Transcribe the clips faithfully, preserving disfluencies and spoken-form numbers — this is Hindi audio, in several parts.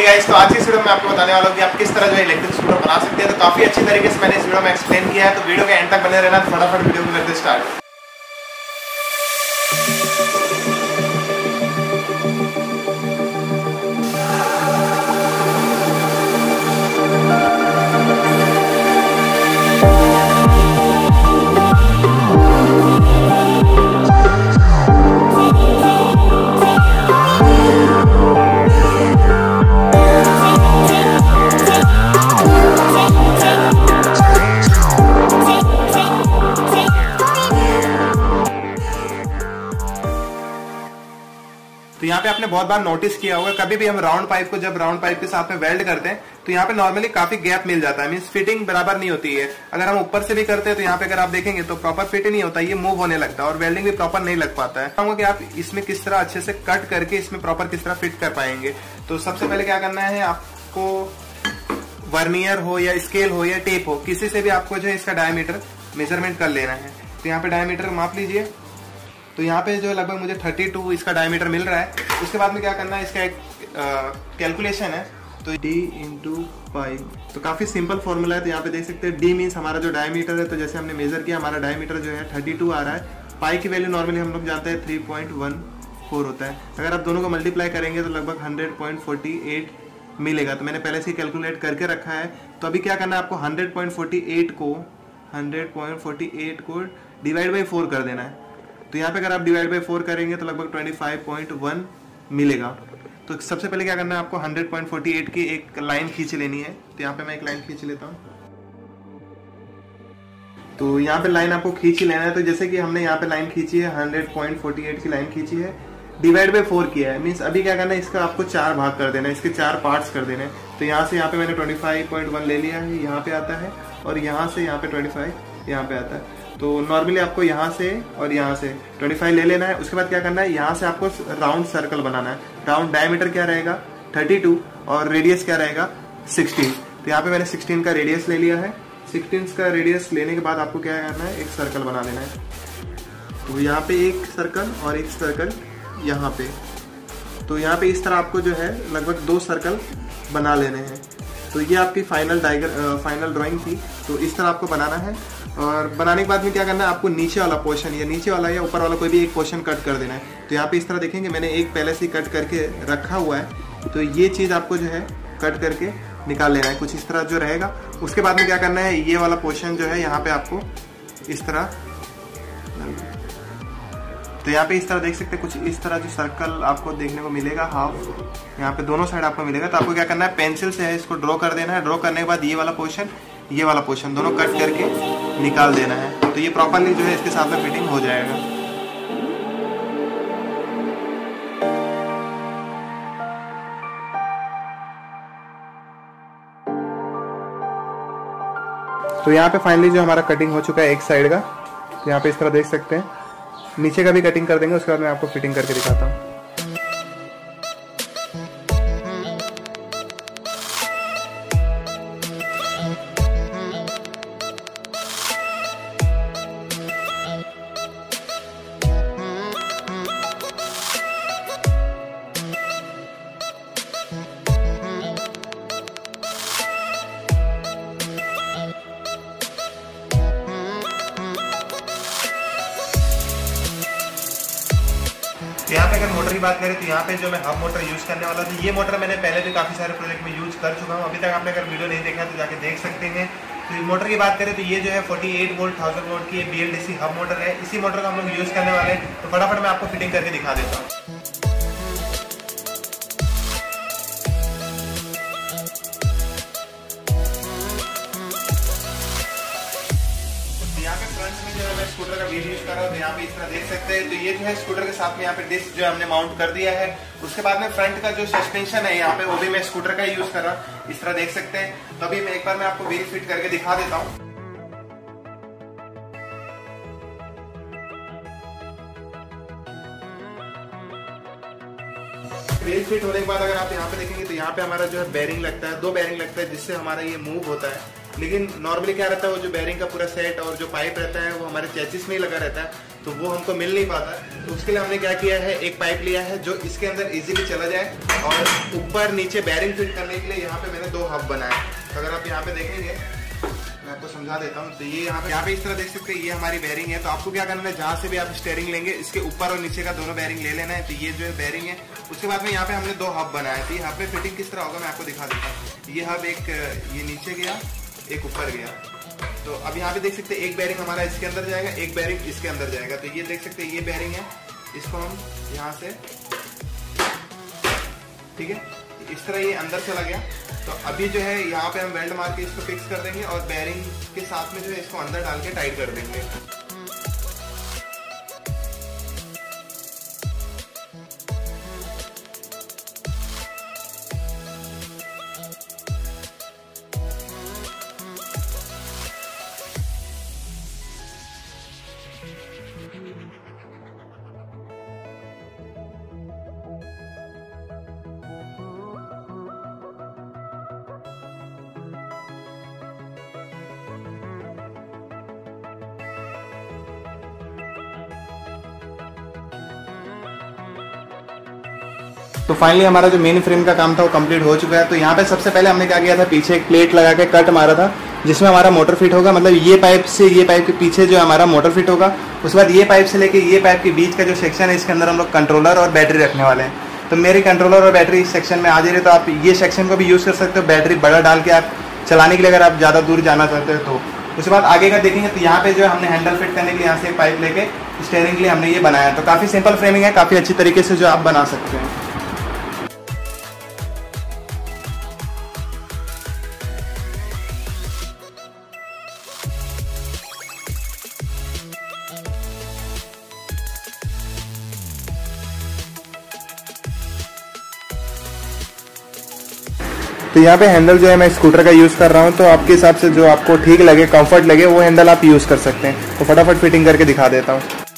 गाइस, तो आज की इस वीडियो में आपको बताने वाला हूँ कि आप किस तरह जो है इलेक्ट्रिक स्कूटर बना सकते हैं। तो काफी अच्छी तरीके से मैंने इस वीडियो में एक्सप्लेन किया है, तो वीडियो के एंड तक बने रहना। तो फटाफट वीडियो को करते स्टार्ट। तो यहाँ पे आपने बहुत बार नोटिस किया होगा, कभी भी हम राउंड पाइप को जब राउंड पाइप के साथ में वेल्ड करते हैं तो यहाँ पे नॉर्मली काफी गैप मिल जाता है, मींस फिटिंग बराबर नहीं होती है। अगर हम ऊपर से भी करते हैं तो यहाँ पे अगर आप देखेंगे तो प्रॉपर फिट नहीं होता, ये मूव होने लगता है और वेल्डिंग भी प्रॉपर नहीं लग पाता है। कहूंगा कि आप इसमें किस तरह अच्छे से कट करके इसमें प्रॉपर किस तरह फिट कर पाएंगे। तो सबसे पहले क्या करना है, आपको वर्नियर हो या स्केल हो या टेप हो, किसी से भी आपको जो है इसका डायमीटर मेजरमेंट कर लेना है। तो यहाँ पे डायमीटर माप लीजिए। तो यहाँ पे जो है लगभग मुझे बत्तीस इसका डायमीटर मिल रहा है। उसके बाद में क्या करना है, इसका एक कैलकुलेशन है, तो d इंटू पाई। तो काफी सिंपल फॉर्मूला है। तो यहाँ पे देख सकते हैं d मीन्स हमारा जो डायमीटर है, तो जैसे हमने मेजर किया हमारा डायमीटर जो है बत्तीस आ रहा है। पाई की वैल्यू नॉर्मली हम लोग जानते हैं तीन पॉइंट एक चार होता है। अगर आप दोनों को मल्टीप्लाई करेंगे तो लगभग सौ पॉइंट फोर एट मिलेगा। तो मैंने पहले से कैलकुलेट करके रखा है। तो अभी क्या करना है, आपको सौ पॉइंट फोर एट को सौ पॉइंट फोर एट को डिवाइड बाई फोर कर देना है। तो यहाँ पे अगर आप डिवाइड बाई फोर करेंगे तो लगभग पच्चीस पॉइंट एक मिलेगा। तो सबसे पहले क्या करना है, आपको सौ पॉइंट फोर एट की एक लाइन खींच लेनी है। तो यहाँ पे मैं एक लाइन खींच लेता हूँ। तो यहाँ पे लाइन आपको खींच ही लेना है। तो जैसे कि हमने यहाँ पे लाइन खींची है, सौ पॉइंट फोर एट की लाइन खींची है, डिवाइड बाई फोर किया है, मीन्स अभी क्या करना है, इसका आपको चार भाग कर देना है, इसके चार पार्ट्स कर देने हैं। तो यहाँ से यहाँ पे मैंने पच्चीस पॉइंट एक ले लिया है, यहाँ पे आता है, और यहाँ से यहाँ पे पच्चीस यहाँ पे आता है। तो नॉर्मली आपको यहाँ से और यहाँ से पच्चीस ले लेना है। उसके बाद क्या करना है, यहाँ से आपको राउंड सर्कल बनाना है। राउंड डायमीटर क्या रहेगा बत्तीस और रेडियस क्या रहेगा सोलह। तो यहाँ पे मैंने सोलह का रेडियस ले लिया है। सोलह का रेडियस लेने के बाद आपको क्या करना है, एक सर्कल बना देना है। तो यहाँ पे एक सर्कल और एक सर्कल यहाँ पे। तो यहाँ पे इस तरह आपको जो है लगभग दो सर्कल बना लेने हैं। तो ये आपकी फाइनल डायग्राम फाइनल ड्राइंग थी। तो इस तरह आपको बनाना है। और बनाने के बाद में क्या करना है, आपको नीचे वाला पोर्शन या नीचे वाला या ऊपर वाला कोई भी एक पोर्शन कट कर देना है। तो यहाँ पे इस तरह देखेंगे मैंने एक पहले से कट करके रखा हुआ है। तो ये चीज़ आपको जो है कट करके निकाल लेना है, कुछ इस तरह जो रहेगा। उसके बाद में क्या करना है, ये वाला पोर्शन जो है यहाँ पे आपको इस तरह, तो यहाँ पे इस तरह देख सकते हैं कुछ इस तरह जो सर्कल आपको देखने को मिलेगा, हाफ यहाँ पे दोनों साइड आपको मिलेगा। तो आपको क्या करना है, पेंसिल से है इसको ड्रॉ कर देना है। ड्रॉ करने के बाद ये वाला पोर्शन ये वाला पोर्शन दोनों कट करके निकाल देना है। तो ये प्रॉपरली जो है इसके साथ में फिटिंग हो जाएगा। तो यहाँ पे फाइनली जो हमारा कटिंग हो चुका है एक साइड का। तो यहाँ पे इस तरह देख सकते हैं, नीचे का भी कटिंग कर देंगे। उसके बाद मैं आपको फिटिंग करके दिखाता हूँ। यहाँ पे अगर मोटर की बात करें तो यहाँ पे जो मैं हब मोटर यूज करने वाला था, ये मोटर मैंने पहले भी काफी सारे प्रोजेक्ट में यूज कर चुका हूँ। अभी तक आपने अगर वीडियो नहीं देखा तो जाके देख सकते हैं। तो मोटर की बात करें तो ये जो है अड़तालीस वोल्ट थाउजेंड वोल्ट की B L D C hub motor है। इसी मोटर का हम लोग यूज करने वाले हैं। तो फटाफट मैं आपको फिटिंग करके दिखा देता हूँ। यहाँ पे फ्रंट में जो है मैं स्कूटर का व्हील यूज कर रहा हूँ। तो यहाँ पे इस तरह देख सकते हैं। तो ये जो है स्कूटर के साथ में यहाँ पे डिस्क जो हमने माउंट कर दिया है। उसके बाद में फ्रंट का जो सस्पेंशन है यहाँ पे, वो भी मैं स्कूटर का यूज कर रहा हूँ। इस तरह देख सकते हैं। तो अभी मैं एक बार मैं आपको व्हील फिट करके दिखा देता हूँ। व्हील फिट होने के बाद अगर आप यहाँ पे देखेंगे तो यहाँ पे हमारा जो है बेरिंग लगता है, दो बेरिंग लगता है, जिससे हमारा ये मूव होता है। लेकिन नॉर्मली क्या रहता है, वो जो बेरिंग का पूरा सेट और जो पाइप रहता है वो हमारे चेसिस में ही लगा रहता है, तो वो हमको मिल नहीं पाता। तो उसके लिए हमने क्या किया है, एक पाइप लिया है जो इसके अंदर इजीली चला जाए, और ऊपर नीचे बेरिंग फिट करने के लिए यहाँ पे मैंने दो हब बनाए। तो अगर आप यहाँ पे देखेंगे, मैं आपको समझा देता हूँ। तो ये यहाँ पे यहाँ पे इस तरह देख सकते हैं, ये हमारी बेरिंग है। तो आपको क्या करना है, जहाँ से भी आप स्टेयरिंग लेंगे इसके ऊपर और नीचे का दोनों बेरिंग ले लेना है। तो ये जो है बेरिंग है। उसके बाद में यहाँ पे हमने दो हब बनाए थे। हब में फिटिंग किस तरह होगा मैं आपको दिखा देता हूँ। ये हब एक ये नीचे गया, एक ऊपर गया। तो अब यहाँ पे देख सकते हैं एक बेरिंग हमारा इसके अंदर जाएगा, एक बेरिंग इसके अंदर जाएगा। तो ये देख सकते हैं ये बेरिंग है, इसको हम यहाँ से, ठीक है, इस तरह ये अंदर चला गया। तो अभी जो है यहाँ पे हम वेल्ड मार के इसको फिक्स कर देंगे और बेरिंग के साथ में जो है इसको अंदर डाल के टाइट कर देंगे। तो फाइनली हमारा जो मेन फ्रेम का काम था वो कंप्लीट हो चुका है। तो यहाँ पे सबसे पहले हमने क्या किया था, पीछे एक प्लेट लगा के कट मारा था जिसमें हमारा मोटर फिट होगा। मतलब ये पाइप से ये पाइप के पीछे जो हमारा मोटर फिट होगा। उसके बाद ये पाइप से लेके ये पाइप के बीच का जो सेक्शन है, इसके अंदर हम लोग कंट्रोलर और बैटरी रखने वाले हैं। तो मेरे कंट्रोलर और बैटरी इस सेक्शन में आ जा रही है, तो आप ये सेक्शन को भी यूज़ कर सकते हो। बैटरी बड़ा डाल के आप चलाने के लिए, अगर आप ज़्यादा दूर जाना चाहते हो तो। उसके बाद आगे का देखेंगे तो यहाँ पे जो है हमने हैंडल फिट करने के लिए यहाँ से पाइप लेके स्टीयरिंग के लिए हमने ये बनाया। तो काफ़ी सिंपल फ्रेमिंग है, काफ़ी अच्छी तरीके से जो आप बना सकते हैं। तो यहाँ पे हैंडल जो है मैं स्कूटर का यूज़ कर रहा हूँ। तो आपके हिसाब से जो आपको ठीक लगे, कंफर्ट लगे, वो हैंडल आप यूज़ कर सकते हैं। तो फटाफट फिटिंग करके दिखा देता हूँ।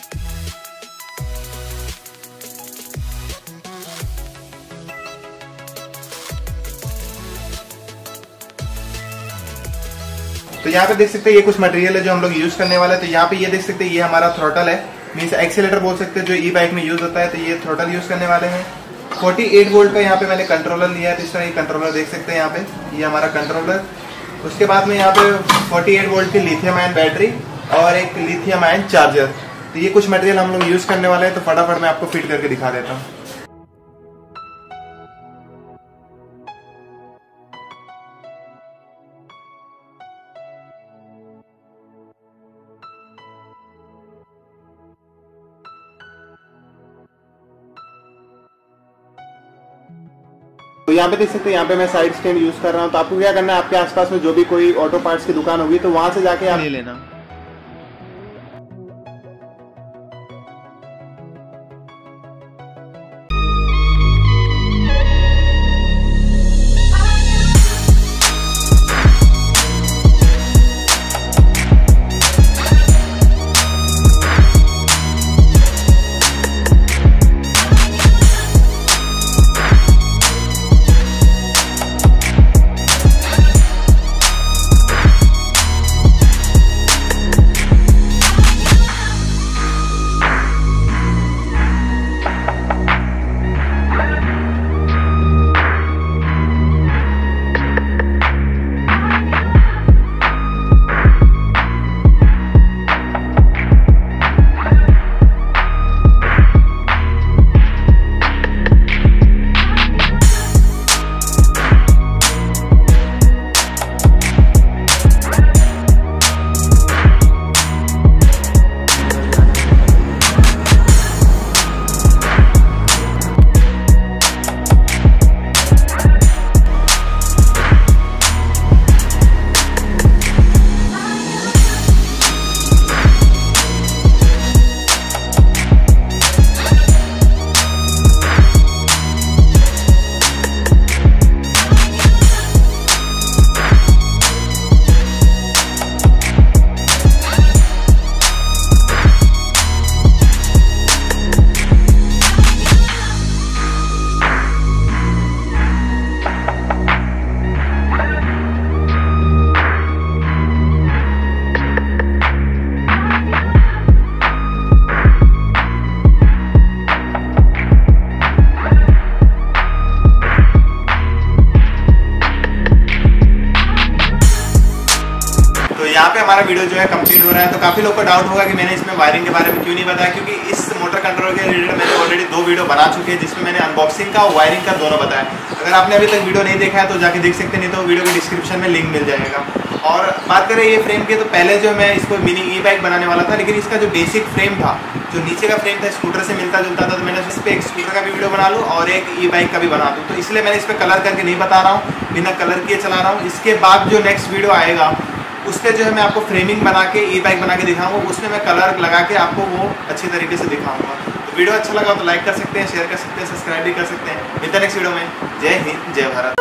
तो यहाँ पे देख सकते हैं ये कुछ मटेरियल है जो हम लोग यूज़ करने वाले हैं। तो यहाँ पे ये देख सकते हैं ये हमारा थ्रोटल है, मीन्स एक्सीलेटर बोल सकते हैं, जो ई बाइक में यूज़ होता है। तो ये थ्रोटल यूज़ करने वाले हैं। अड़तालीस वोल्ट का यहाँ पे मैंने कंट्रोलर लिया है। तो इस तरह ये कंट्रोलर देख सकते हैं यहाँ पे, ये हमारा कंट्रोलर। उसके बाद में यहाँ पे अड़तालीस वोल्ट की लिथियम आयन बैटरी और एक लिथियम आयन चार्जर। तो ये कुछ मटेरियल हम लोग यूज़ करने वाले हैं। तो फटाफट मैं आपको फिट करके दिखा देता हूँ। तो यहाँ पे देख सकते हैं, यहाँ पे मैं साइड स्टैंड यूज कर रहा हूँ। तो आपको क्या करना है, आपके आसपास में जो भी कोई ऑटो पार्ट्स की दुकान होगी तो वहां से जाके आप ले लेना। हमारा वीडियो जो है कंप्लीट हो रहा है। तो काफी लोग को डाउट होगा कि मैंने इसमें वायरिंग के बारे में क्यों नहीं बताया, क्योंकि इस मोटर कंट्रोलर के रिलेटेड मैंने ऑलरेडी दो वीडियो बना चुके हैं जिसमें मैंने अनबॉक्सिंग का और वायरिंग का दोनों बताया। अगर आपने अभी तक वीडियो नहीं देखा है तो जाके देख सकते, नहीं तो वीडियो के डिस्क्रिप्शन में लिंक मिल जाएगा। और बात करें ये फ्रेम की, तो पहले जो मैं इसको मिनी ई बाइक बनाने वाला था, लेकिन इसका जो बेसिक फ्रेम था, जो नीचे का फ्रेम था स्कूटर से मिलता जुलता था, तो मैंने इस पर एक स्कूटर का भी वीडियो बना लूँ और एक ई बाइक का भी बना दूँ। तो इसलिए मैंने इस पर कलर करके नहीं बता रहा हूँ, बिना कलर किए चला रहा हूँ। इसके बाद जो नेक्स्ट वीडियो आएगा उस पर जो है मैं आपको फ्रेमिंग बना के ई बाइक बना के दिखाऊंगा, उसमें मैं कलर लगा के आपको वो अच्छी तरीके से दिखाऊंगा। तो वीडियो अच्छा लगा तो लाइक कर सकते हैं, शेयर कर सकते हैं, सब्सक्राइब भी कर सकते हैं। मिलते हैं नेक्स्ट वीडियो में। जय हिंद, जय भारत।